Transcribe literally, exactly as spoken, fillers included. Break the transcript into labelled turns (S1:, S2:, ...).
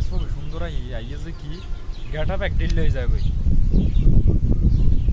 S1: ছবি সুন্দর আই আইয়ে যে কি গেট আপ এক ডিল হয়ে যায় কই